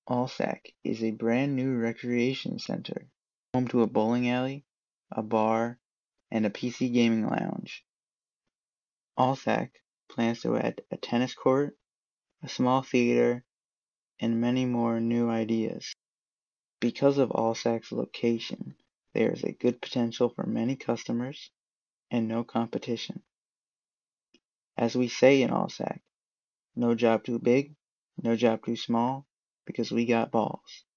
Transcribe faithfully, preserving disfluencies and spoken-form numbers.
Allsack is a brand new recreation center, home to a bowling alley, a bar, and a P C gaming lounge. Allsack plans to add a tennis court, a small theater, and many more new ideas. Because of Allsack's location, there is a good potential for many customers and no competition. As we say in Allsack, no job too big, no job too small, because we got balls.